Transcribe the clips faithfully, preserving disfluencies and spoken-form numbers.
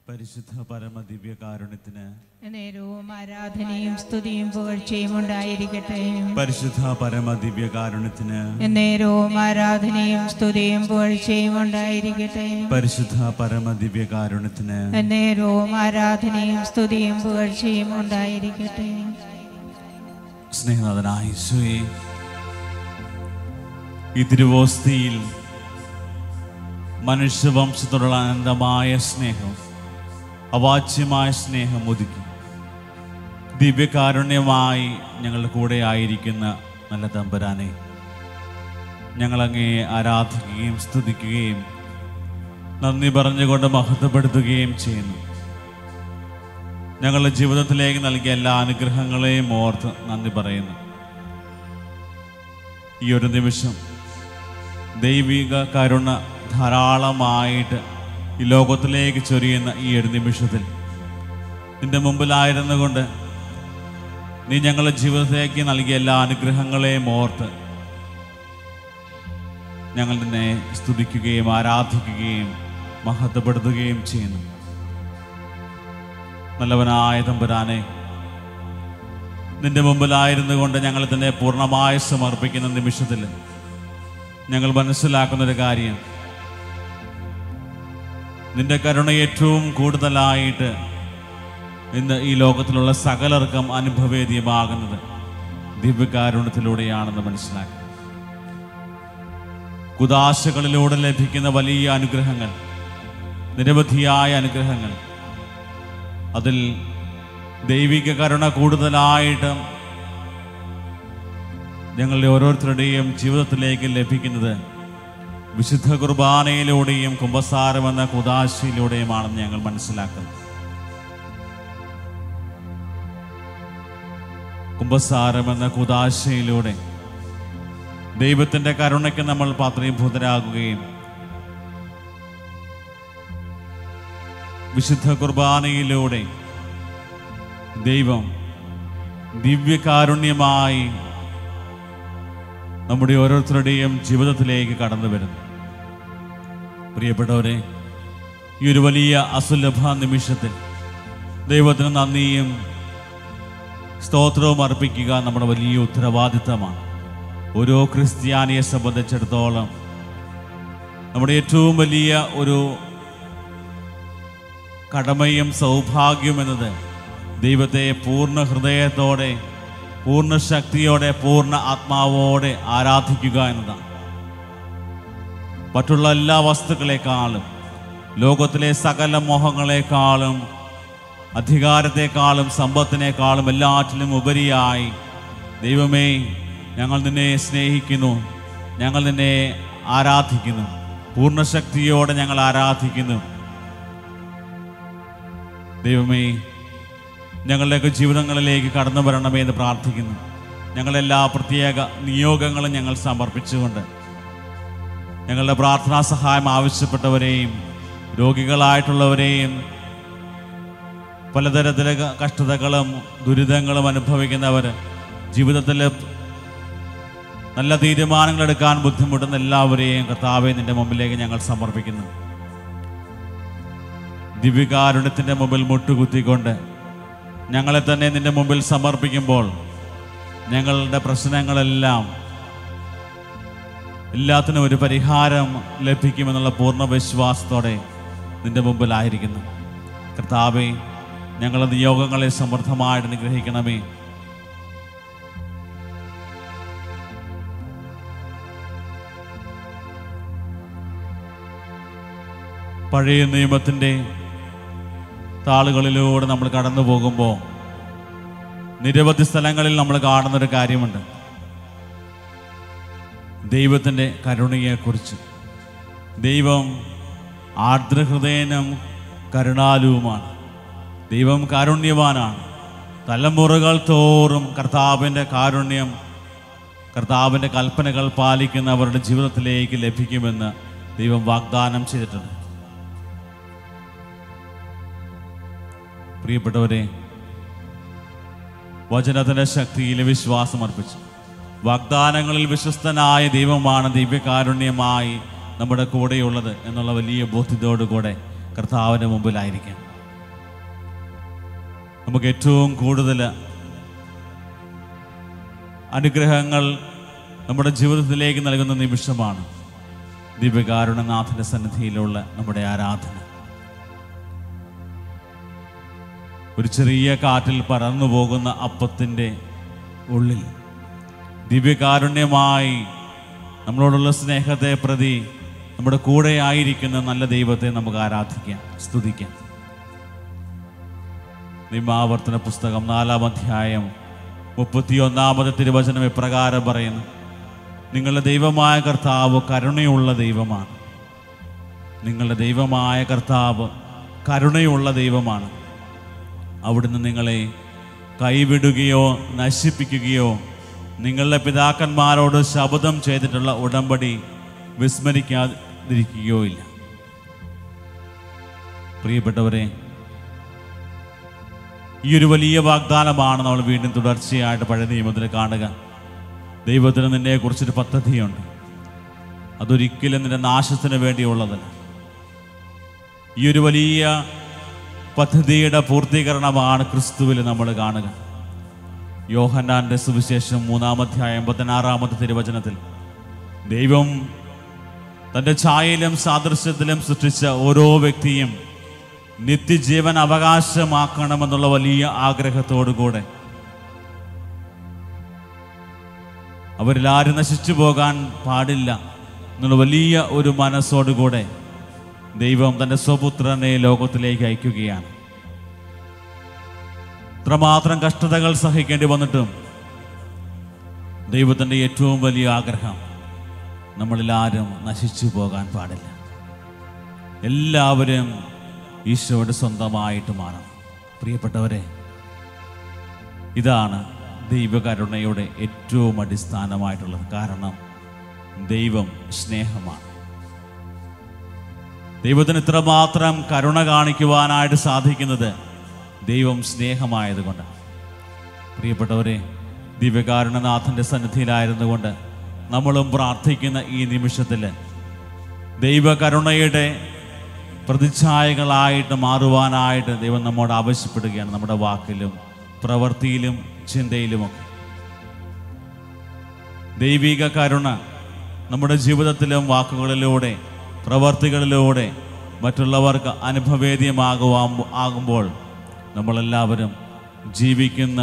പരിശുദ്ധ പരമ ദിവ്യകാരുണ്യത്തിന് നേരവും ആരാധനയും സ്തുതിയും പുകഴ്ചയും ഉണ്ടായിരിക്കട്ടെ. പരിശുദ്ധ പരമ ദിവ്യകാരുണ്യത്തിന് നേരവും ആരാധനയും സ്തുതിയും പുകഴ്ചയും ഉണ്ടായിരിക്കട്ടെ. പരിശുദ്ധ പരമ ദിവ്യകാരുണ്യത്തിന് നേരവും ആരാധനയും സ്തുതിയും പുകഴ്ചയും ഉണ്ടായിരിക്കട്ടെ. സ്നേഹനാഥനായ യേശുവേ, ഈ തിരുവോസ്തിയിൽ മനുഷ്യവംശത്തോടുള്ള അനന്തമായ സ്നേഹം, അവാച്യമായ സ്നേഹം ഒതുക്കി ദിവ്യകാരുണ്യമായി ഞങ്ങളുടെ കൂടെ ആയിരിക്കുന്ന നല്ല തമ്പുരാനെ, ഞങ്ങളങ്ങയെ ആരാധിക്കുകയും സ്തുതിക്കുകയും നന്ദി പറഞ്ഞുകൊണ്ട് മഹത്വപ്പെടുത്തുകയും ചെയ്യുന്നു. ഞങ്ങളുടെ ജീവിതത്തിലേക്ക് നൽകിയ എല്ലാ അനുഗ്രഹങ്ങളെയും ഓർത്ത് നന്ദി പറയുന്നു. ഈ ഒരു നിമിഷം ദൈവിക കരുണ ധാരാളമായിട്ട് ഈ ലോകത്തിലേക്ക് ചൊരിയുന്ന ഈ ഒരു നിമിഷത്തിൽ നിന്റെ മുമ്പിലായിരുന്നു കൊണ്ട് നീ ഞങ്ങളുടെ ജീവിതത്തിലേക്ക് നൽകിയ എല്ലാ അനുഗ്രഹങ്ങളെയും ഓർത്ത് ഞങ്ങൾ നിന്നെ സ്തുതിക്കുകയും ആരാധിക്കുകയും മഹത്വപ്പെടുത്തുകയും ചെയ്യുന്നു. നല്ലവനായ തമ്പുരാനെ, നിന്റെ മുമ്പിലായിരുന്നു കൊണ്ട് ഞങ്ങൾ തന്നെ പൂർണ്ണമായി സമർപ്പിക്കുന്ന നിമിഷത്തിൽ ഞങ്ങൾ മനസ്സിലാക്കുന്നൊരു കാര്യം, നിന്റെ കരുണ ഏറ്റവും കൂടുതലായിട്ട് ഇന്ന് ഈ ലോകത്തിലുള്ള സകലർക്കും അനുഭവേദ്യമാകുന്നത് ദിവ്യകാരുണ്യത്തിലൂടെയാണെന്ന് മനസ്സിലാക്കി. കുദാശകളിലൂടെ ലഭിക്കുന്ന വലിയ അനുഗ്രഹങ്ങൾ, നിരവധിയായ അനുഗ്രഹങ്ങൾ, അതിൽ ദൈവിക കരുണ കൂടുതലായിട്ട് ഞങ്ങളുടെ ഓരോരുത്തരുടെയും ജീവിതത്തിലേക്ക് ലഭിക്കുന്നത് വിശുദ്ധ കുർബാനയിലൂടെയും കുമ്പസാരം എന്ന കുദാശയിലൂടെയുമാണെന്ന് ഞങ്ങൾ മനസ്സിലാക്കുന്നു. കുമ്പസാരം എന്ന കുദാശയിലൂടെ ദൈവത്തിൻ്റെ കരുണയ്ക്ക് നമ്മൾ പാത്രീഭൂതരാകുകയും വിശുദ്ധ കുർബാനയിലൂടെ ദൈവം ദിവ്യകാരുണ്യമായി നമ്മുടെ ഓരോരുത്തരുടെയും ജീവിതത്തിലേക്ക് കടന്നു വരുന്നു. പ്രിയപ്പെട്ടവരെ, ഈ ഒരു വലിയ അസുലഭ നിമിഷത്തിൽ ദൈവത്തിന് നന്ദിയും സ്തോത്രവും അർപ്പിക്കുക നമ്മുടെ വലിയ ഉത്തരവാദിത്തമാണ്. ഓരോ ക്രിസ്ത്യാനിയെ സംബന്ധിച്ചിടത്തോളം നമ്മുടെ ഏറ്റവും വലിയ ഒരു കടമയും സൗഭാഗ്യവും എന്നത് ദൈവത്തെ പൂർണ്ണ ഹൃദയത്തോടെ, പൂർണ്ണ ശക്തിയോടെ, പൂർണ്ണ ആത്മാവോടെ ആരാധിക്കുക എന്നതാണ്. മറ്റുള്ള എല്ലാ വസ്തുക്കളെക്കാളും, ലോകത്തിലെ സകല മോഹങ്ങളെക്കാളും, അധികാരത്തെക്കാളും, സമ്പത്തിനേക്കാളും എല്ലാറ്റിലും ഉപരിയായി, ദൈവമേ, ഞങ്ങൾ നിന്നെ സ്നേഹിക്കുന്നു, ഞങ്ങൾ നിന്നെ ആരാധിക്കുന്നു, പൂർണ്ണ ശക്തിയോടെ ഞങ്ങൾ ആരാധിക്കുന്നു. ദൈവമേ, ഞങ്ങളുടെയൊക്കെ ജീവിതങ്ങളിലേക്ക് കടന്നു വരണമേ എന്ന് പ്രാർത്ഥിക്കുന്നു. ഞങ്ങളെല്ലാ പ്രത്യേക നിയോഗങ്ങളും ഞങ്ങൾ സമർപ്പിച്ചുകൊണ്ട് ഞങ്ങളുടെ പ്രാർത്ഥനാ സഹായം ആവശ്യപ്പെട്ടവരെയും രോഗികളായിട്ടുള്ളവരെയും പലതരത്തിലെ കഷ്ടതകളും ദുരിതങ്ങളും അനുഭവിക്കുന്നവർ, ജീവിതത്തിൽ നല്ല തീരുമാനങ്ങൾ എടുക്കാൻ ബുദ്ധിമുട്ടുന്ന എല്ലാവരെയും കർത്താവേ നിൻ്റെ മുമ്പിലേക്ക് ഞങ്ങൾ സമർപ്പിക്കുന്നു. ദിവ്യകാരുണ്യത്തിൻ്റെ മുമ്പിൽ മുട്ടുകുത്തിക്കൊണ്ട് ഞങ്ങളെ തന്നെ നിൻ്റെ മുമ്പിൽ സമർപ്പിക്കുമ്പോൾ ഞങ്ങളുടെ പ്രശ്നങ്ങളെല്ലാം, എല്ലാത്തിനും ഒരു പരിഹാരം ലഭിക്കുമെന്നുള്ള പൂർണ്ണ വിശ്വാസത്തോടെ നിൻ്റെ മുമ്പിലായിരിക്കുന്നു. കർത്താവേ, ഞങ്ങളുടെ നിയോഗങ്ങളെ സമൃദ്ധമായിട്ട് അനുഗ്രഹിക്കണമേ. പഴയ നിയമത്തിൻ്റെ താളുകളിലൂടെ നമ്മൾ കടന്നു പോകുമ്പോൾ നിരവധി സ്ഥലങ്ങളിൽ നമ്മൾ കാണുന്നൊരു കാര്യമുണ്ട്, ദൈവത്തിൻ്റെ കരുണയെക്കുറിച്ച്. ദൈവം ആർദ്രഹൃദയനും കരുണാലുവുമാണ്. ദൈവം കാരുണ്യവാനാണ്. തലമുറകൾ തോറും കർത്താവിൻ്റെ കാരുണ്യം, കർത്താവിൻ്റെ കൽപ്പനകൾ പാലിക്കുന്നവരുടെ ജീവിതത്തിലേക്ക് ലഭിക്കുമെന്ന് ദൈവം വാഗ്ദാനം ചെയ്തിട്ടുണ്ട്. പ്രിയപ്പെട്ടവരെ, വചനത്തിൻ്റെ ശക്തിയിൽ വിശ്വാസം അർപ്പിച്ചു വാഗ്ദാനങ്ങളിൽ വിശ്വസ്തനായ ദൈവമാണ് ദിവ്യകാരുണ്യമായി നമ്മുടെ കൂടെയുള്ളത് എന്നുള്ള വലിയ ബോധ്യത്തോടുകൂടെ കർത്താവിൻ്റെ മുമ്പിലായിരിക്കാം. നമുക്ക് ഏറ്റവും കൂടുതൽ അനുഗ്രഹങ്ങൾ നമ്മുടെ ജീവിതത്തിലേക്ക് നൽകുന്ന നിമിഷമാണ് ദിവ്യകാരുണ്യനാഥൻ്റെ സന്നിധിയിലുള്ള നമ്മുടെ ആരാധന. ഒരു ചെറിയ കാറ്റിൽ പറന്നു പോകുന്ന അപ്പത്തിൻ്റെ ഉള്ളിൽ ദിവ്യകാരുണ്യമായി നമ്മളോടുള്ള സ്നേഹത്തെ പ്രതി നമ്മുടെ കൂടെ ആയിരിക്കുന്ന നല്ല ദൈവത്തെ നമുക്ക് ആരാധിക്കാം, സ്തുതിക്കാം. നിയമാവർത്തന പുസ്തകം നാലാം അധ്യായം മുപ്പത്തിയൊന്നാമത്തെ തിരുവചനം ഇപ്രകാരം പറയുന്നു: നിങ്ങളുടെ ദൈവമായ കർത്താവ് കരുണയുള്ള ദൈവമാണ്. നിങ്ങളുടെ ദൈവമായ കർത്താവ് കരുണയുള്ള ദൈവമാണ്. അവിടുന്ന് നിങ്ങളെ കൈവിടുകയോ നശിപ്പിക്കുകയോ നിങ്ങളുടെ പിതാക്കന്മാരോട് ശപഥം ചെയ്തിട്ടുള്ള ഉടമ്പടി വിസ്മരിക്കാതിരിക്കുകയോ ഇല്ല. പ്രിയപ്പെട്ടവരെ, ഈ ഒരു വലിയ വാഗ്ദാനമാണ് നമ്മൾ വീണ്ടും തുടർച്ചയായിട്ട് പഴയ നിയമത്തിൽ കാണുക. ദൈവത്തിന് നിന്നെക്കുറിച്ചൊരു പദ്ധതിയുണ്ട്. അതൊരിക്കലും നിന്റെ നാശത്തിന് വേണ്ടിയുള്ളതല്ല. ഈ ഒരു വലിയ പദ്ധതിയുടെ പൂർത്തീകരണമാണ് ക്രിസ്തുവിൽ നമ്മൾ കാണുക. യോഹന്നാന്റെ സുവിശേഷം മൂന്നാമധ്യായം പതിനാറാമത്തെ തിരുവചനത്തിൽ ദൈവം തൻ്റെ ഛായയിലും സാദൃശ്യത്തിലും സൃഷ്ടിച്ച ഓരോ വ്യക്തിയും നിത്യജീവൻ അവകാശമാക്കണമെന്നുള്ള വലിയ ആഗ്രഹത്തോടുകൂടെ അവരിലാരും നശിച്ചു പോകാൻ പാടില്ല എന്നുള്ള വലിയ ഒരു മനസ്സോടുകൂടെ ദൈവം തൻ്റെ സ്വപുത്രനെ ലോകത്തിലേക്ക് അയക്കുകയാണ്. ഇത്രമാത്രം കഷ്ടതകൾ സഹിക്കേണ്ടി വന്നിട്ടും ദൈവത്തിൻ്റെ ഏറ്റവും വലിയ ആഗ്രഹം നമ്മളിലാരും നശിച്ചു പോകാൻ പാടില്ല. എല്ലാവരും ഈശോയുടെ സ്വന്തമായിട്ട് മാറണം. പ്രിയപ്പെട്ടവരെ, ഇതാണ് ദൈവകരുണയുടെ ഏറ്റവും അടിസ്ഥാനമായിട്ടുള്ളത്. കാരണം ദൈവം സ്നേഹമാണ്. ദൈവത്തിന് ഇത്രമാത്രം കരുണ കാണിക്കുവാനായിട്ട് സാധിക്കുന്നത് ദൈവം സ്നേഹമായതുകൊണ്ടാണ്. പ്രിയപ്പെട്ടവരെ, ദിവ്യകാരുണ്യനാഥൻ്റെ സന്നിധിയിലായിരുന്നുകൊണ്ട് നമ്മളും പ്രാർത്ഥിക്കുന്ന ഈ നിമിഷത്തിൽ ദൈവകരുണയുടെ പ്രതിച്ഛായകളായിട്ട് മാറുവാനായിട്ട് ദൈവം നമ്മോട് ആവശ്യപ്പെടുകയാണ്. നമ്മുടെ വാക്കിലും പ്രവൃത്തിയിലും ചിന്തയിലുമൊക്കെ ദൈവിക കരുണ നമ്മുടെ ജീവിതത്തിലും വാക്കുകളിലൂടെ പ്രവർത്തികളിലൂടെ മറ്റുള്ളവർക്ക് അനുഭവേദ്യമാകുവാൻ ആകുമ്പോൾ നമ്മളെല്ലാവരും ജീവിക്കുന്ന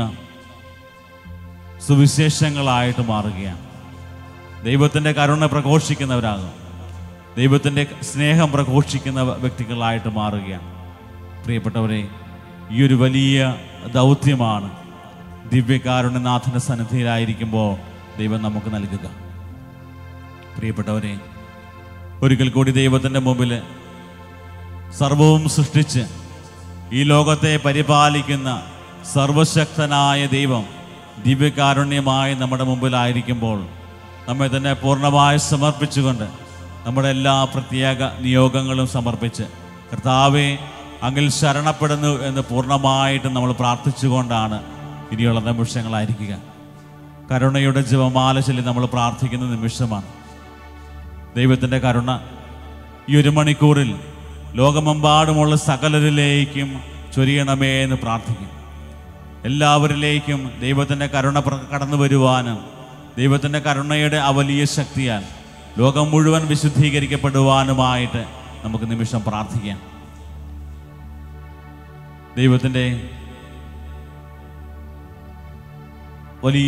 സുവിശേഷങ്ങളായിട്ട് മാറുകയാണ്. ദൈവത്തിൻ്റെ കരുണ പ്രഘോഷിക്കുന്നവരാകും. ദൈവത്തിൻ്റെ സ്നേഹം പ്രഘോഷിക്കുന്ന വ്യക്തികളായിട്ട് മാറുകയാണ്. പ്രിയപ്പെട്ടവരെ, ഈ ഒരു വലിയ ദൗത്യമാണ് ദിവ്യകാരുണ്യനാഥൻ്റെ സന്നിധിയിലായിരിക്കുമ്പോൾ ദൈവം നമുക്ക് നൽകുക. പ്രിയപ്പെട്ടവരെ, ഒരിക്കൽ കൂടി ദൈവത്തിൻ്റെ മുമ്പിൽ സർവവും സൃഷ്ടിച്ച് ഈ ലോകത്തെ പരിപാലിക്കുന്ന സർവശക്തനായ ദൈവം ദിവ്യകാരുണ്യമായി നമ്മുടെ മുമ്പിലായിരിക്കുമ്പോൾ നമ്മെ തന്നെ പൂർണ്ണമായി സമർപ്പിച്ചുകൊണ്ട് നമ്മുടെ എല്ലാ പ്രത്യേക നിയോഗങ്ങളും സമർപ്പിച്ച് കർത്താവേ അങ്ങിൽ ശരണപ്പെടുന്നു എന്ന് പൂർണ്ണമായിട്ട് നമ്മൾ പ്രാർത്ഥിച്ചുകൊണ്ടാണ് ഇനിയുള്ള നിമിഷങ്ങളായിരിക്കുക. കരുണയുടെ ജപമാല ചൊല്ലി നമ്മൾ പ്രാർത്ഥിക്കുന്ന നിമിഷമാണ്. ദൈവത്തിൻ്റെ കരുണ ഈ ഒരു മണിക്കൂറിൽ ലോകമെമ്പാടുമുള്ള സകലരിലേക്കും ചൊരിയണമേ എന്ന് പ്രാർത്ഥിക്കും. എല്ലാവരിലേക്കും ദൈവത്തിൻ്റെ കരുണ കടന്നു വരുവാനും ദൈവത്തിൻ്റെ കരുണയുടെ ആ വലിയ ശക്തിയാൽ ലോകം മുഴുവൻ വിശുദ്ധീകരിക്കപ്പെടുവാനുമായിട്ട് നമുക്ക് നിമിഷം പ്രാർത്ഥിക്കാം. ദൈവത്തിൻ്റെ വലിയ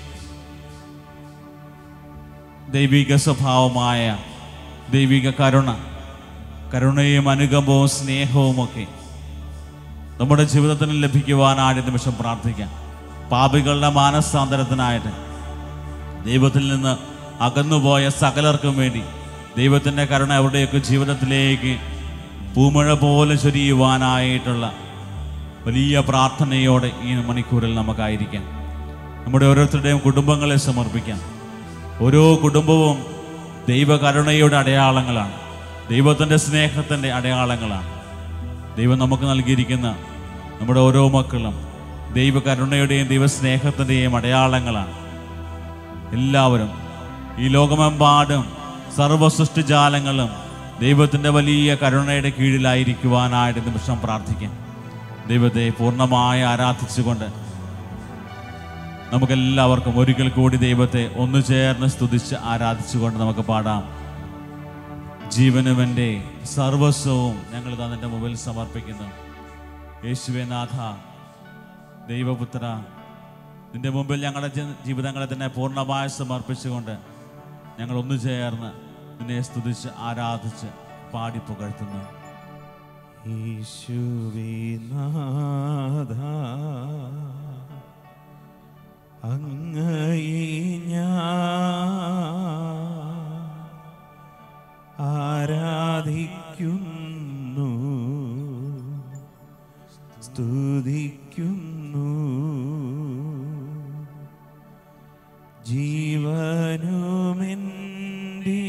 ദൈവിക സ്വഭാവമായ ദൈവിക കരുണ, കരുണയും അനുകമ്പവും സ്നേഹവുമൊക്കെ നമ്മുടെ ജീവിതത്തിന് ലഭിക്കുവാനായിട്ട് നിമിഷം പ്രാർത്ഥിക്കാം. പാപികളുടെ മാനസാന്തരത്തിനായിട്ട് ദൈവത്തിൽ നിന്ന് അകന്നുപോയ സകലർക്കും വേണ്ടി ദൈവത്തിൻ്റെ കരുണ അവരുടെയൊക്കെ ജീവിതത്തിലേക്ക് പൂമഴ പോലെ ചൊരിയുവാനായിട്ടുള്ള വലിയ പ്രാർത്ഥനയോടെ ഈ മണിക്കൂറിൽ നമുക്കായിരിക്കാം. നമ്മുടെ ഓരോരുത്തരുടെയും കുടുംബങ്ങളെ സമർപ്പിക്കാം. ഓരോ കുടുംബവും ദൈവകരുണയുടെ അടയാളങ്ങളാണ്, ദൈവത്തിൻ്റെ സ്നേഹത്തിൻ്റെ അടയാളങ്ങളാണ്. ദൈവം നമുക്ക് നൽകിയിരിക്കുന്ന നമ്മുടെ ഓരോ മക്കളും ദൈവകരുണയുടെയും ദൈവസ്നേഹത്തിൻ്റെയും അടയാളങ്ങളാണ്. എല്ലാവരും ഈ ലോകമെമ്പാടും സർവ്വസൃഷ്ടിജാലങ്ങളും ദൈവത്തിൻ്റെ വലിയ കരുണയുടെ കീഴിലായിരിക്കുവാനായിട്ട് നിമിഷം പ്രാർത്ഥിക്കാം. ദൈവത്തെ പൂർണ്ണമായി ആരാധിച്ചുകൊണ്ട് നമുക്കെല്ലാവർക്കും ഒരിക്കൽ കൂടി ദൈവത്തെ ഒന്നു ചേർന്ന് സ്തുതിച്ച് ആരാധിച്ചുകൊണ്ട് നമുക്ക് പാടാം. ജീവനും എൻ്റെ സർവസ്വവും ഞങ്ങൾ നിന്റെ മുമ്പിൽ സമർപ്പിക്കുന്നു. യേശുവേ നാഥ, ദൈവപുത്ര, നിന്റെ മുമ്പിൽ ഞങ്ങളുടെ ജീവിതങ്ങളെ തന്നെ പൂർണ്ണമായി സമർപ്പിച്ചുകൊണ്ട് ഞങ്ങൾ ഒന്നു ചേർന്ന് നിന്നെ സ്തുതിച്ച് ആരാധിച്ച് പാടി പുകഴ്ത്തുന്നു. യേശുവേ നാഥ, അങ്ങയെ ഞാൻ ആരാധിക്കുന്നു, സ്തുതിക്കുന്നു. ജീവനുമെൻ്റെ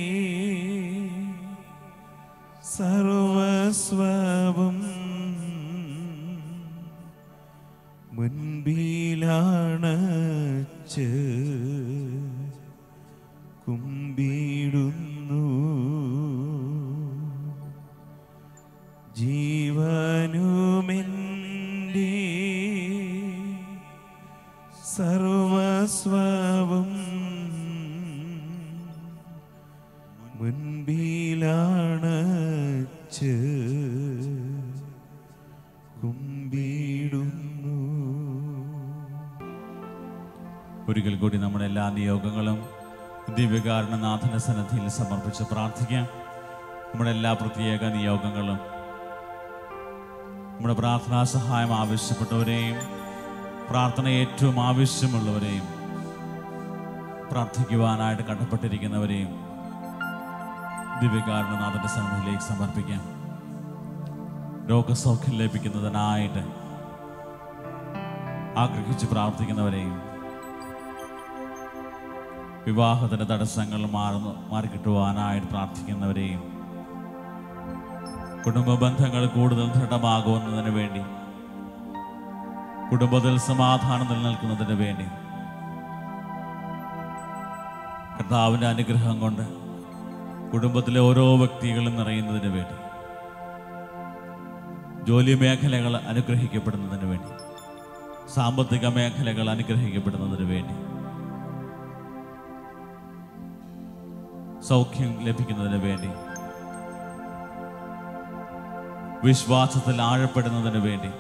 സർവസ്വവും മുൻപിലാണച്ച് കുമ്പിടുന്നു. ജീവനുമെൻ്റെ സർവസ്വവും മുൻപിലാണച്ച് കുമ്പിടുന്നു. ഒരിക്കൽ കൂടി നമ്മുടെ എല്ലാ നിയോഗങ്ങളും ദിവ്യകാരുണ്യനാഥന്റെ സന്നിധിയിൽ സമർപ്പിച്ച് പ്രാർത്ഥിക്കാം. നമ്മുടെ എല്ലാ പ്രത്യേക നിയോഗങ്ങളും, നമ്മുടെ പ്രാർത്ഥനാ സഹായം ആവശ്യപ്പെട്ടവരെയും പ്രാർത്ഥന ഏറ്റവും ആവശ്യമുള്ളവരെയും പ്രാർത്ഥിക്കുവാനായിട്ട് കടപ്പെട്ടിരിക്കുന്നവരെയും ദിവ്യകാരുണ്യനാഥന്റെ സന്നിധിയിലേക്ക് സമർപ്പിക്കാം. രോഗസൗഖ്യം ലഭിക്കുന്നതിനായിട്ട് ആഗ്രഹിച്ച് പ്രാർത്ഥിക്കുന്നവരെയും, വിവാഹത്തിന്റെ തടസ്സങ്ങൾ മാറുന്നു മാറിക്കിട്ടുവാനായിട്ട് പ്രാർത്ഥിക്കുന്നവരെയും, കുടുംബ ബന്ധങ്ങൾ കൂടുതൽ ദൃഢമാകുന്നതിന് വേണ്ടി, കുടുംബത്തിൽ സമാധാനം നിലനിൽക്കുന്നതിന് വേണ്ടി, കർത്താവിൻ്റെ അനുഗ്രഹം കൊണ്ട് കുടുംബത്തിലെ ഓരോ വ്യക്തികളും നിറയുന്നതിന് വേണ്ടി, ജോലി മേഖലകൾ അനുഗ്രഹിക്കപ്പെടുന്നതിന് വേണ്ടി, സാമ്പത്തിക മേഖലകൾ അനുഗ്രഹിക്കപ്പെടുന്നതിന് വേണ്ടി, സൗഖ്യം ലഭിക്കുന്നതിന് വേണ്ടി, വിശ്വാസത്തിൽ ആഴപ്പെടുന്നതിന് വേണ്ടി,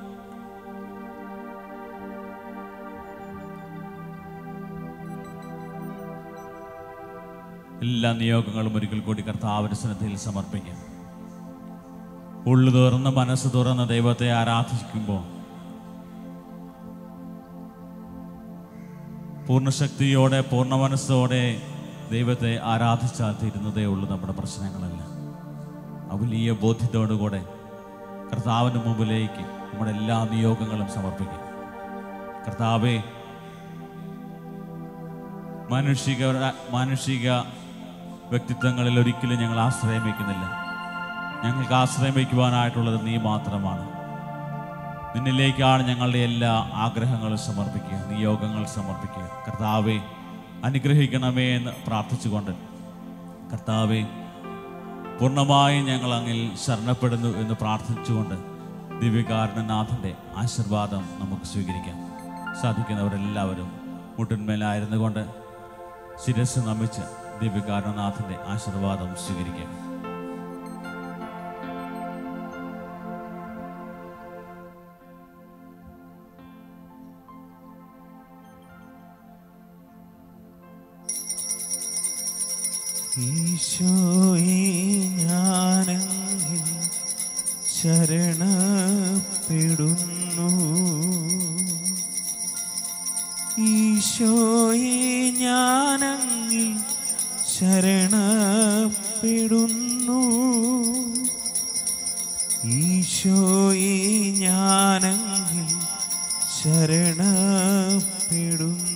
എല്ലാ നിയോഗങ്ങളും ഒരിക്കൽ കൂടി കർത്താവിന്റെ സന്നിധിയിൽ സമർപ്പിക്കാം. ഉള്ളു തുറന്ന് മനസ്സ് തുറന്ന് ദൈവത്തെ ആരാധിക്കുമ്പോൾ പൂർണ്ണശക്തിയോടെ പൂർണ്ണ മനസ്സോടെ ദൈവത്തെ ആരാധിച്ചാൽ തീരുന്നതേ ഉള്ളൂ നമ്മുടെ പ്രശ്നങ്ങളെല്ലാം. ആ വലിയ ബോധ്യത്തോടുകൂടെ കർത്താവിൻ്റെ മുമ്പിലേക്ക് നമ്മുടെ എല്ലാ നിയോഗങ്ങളും സമർപ്പിക്കാം. കർത്താവേ, മാനുഷിക മാനുഷിക വ്യക്തിത്വങ്ങളിൽ ഒരിക്കലും ഞങ്ങൾ ആശ്രയം വയ്ക്കുന്നില്ല. ഞങ്ങൾക്ക് ആശ്രയം വയ്ക്കുവാനായിട്ടുള്ളത് നീ മാത്രമാണ്. നിന്നിലേക്കാണ് ഞങ്ങളുടെ എല്ലാ ആഗ്രഹങ്ങളും സമർപ്പിക്കുക, നിയോഗങ്ങൾ സമർപ്പിക്കുക. കർത്താവെ, അനുഗ്രഹിക്കണമേ എന്ന് പ്രാർത്ഥിച്ചുകൊണ്ട്, കർത്താവെ, പൂർണ്ണമായും ഞങ്ങൾ അങ്ങിൽ ശരണപ്പെടുന്നു എന്ന് പ്രാർത്ഥിച്ചുകൊണ്ട് ദിവ്യകാരുണ്യനാഥൻ്റെ ആശീർവാദം നമുക്ക് സ്വീകരിക്കാം. സാധിക്കുന്നവരെല്ലാവരും മുട്ടിന്മേലായിരുന്നു കൊണ്ട് ശിരസ് നമിച്ച് ദിവ്യകാരുണ്യനാഥൻ്റെ ആശീർവാദം സ്വീകരിക്കാം. ഈശോയെ, ഞാനങ്ങിൽ ശരണപ്പെടുന്നു. ഈശോയെ, ഞാനങ്ങിൽ ശരണപ്പെടുന്നു. ഈശോയെ, ഞാനങ്ങിൽ ശരണപ്പെടുന്നു.